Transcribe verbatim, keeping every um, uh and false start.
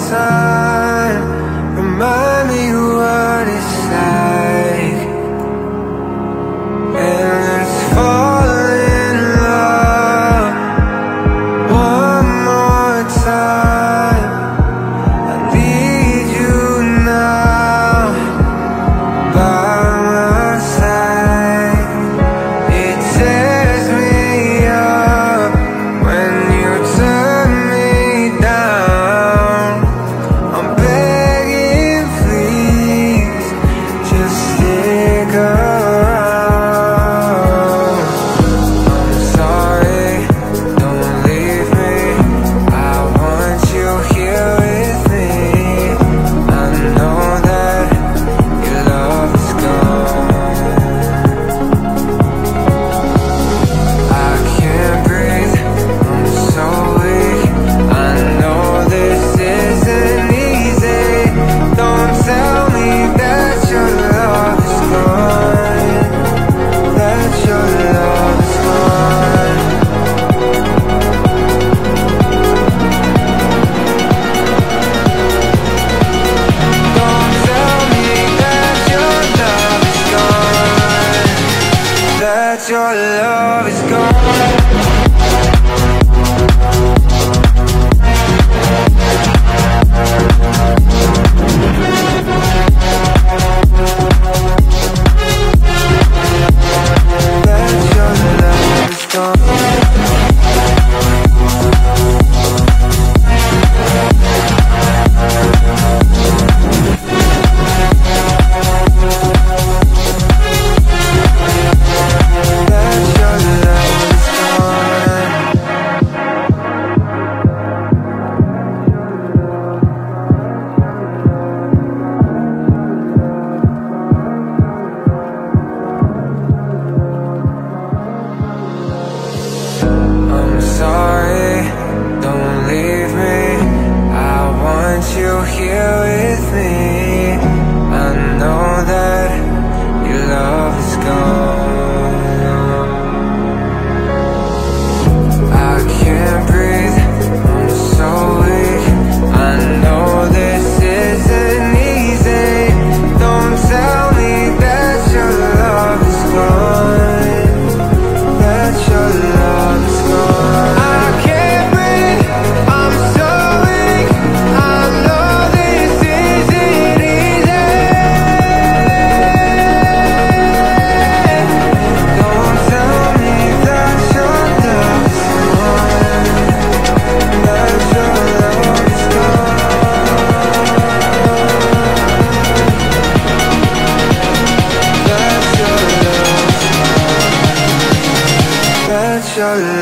time, remind me what it's like. And let's fall in love one more time. I need you now by my side. It tears me up when you turn me down. I'm begging, please, just stick around. I'm sorry, don't leave me. I want you here with me. I know that your love is gone. I can't breathe, I'm so weak. I know this isn't easy. Don't tell me that your love is gone, that your love is gone. Don't tell me that your love is gone, that your love is gone. That your love is gone. That your love is gone. I'm sorry, don't leave me. I want you here with me. I know that your love is gone. I can't breathe, I'm so weak. I know this isn't easy. Don't tell me that your love is gone, that your love is gone. I can't breathe, I'm so weak. I know this isn't easy. Don't tell me that your love is gone, that your love is gone, that your love is gone, that your love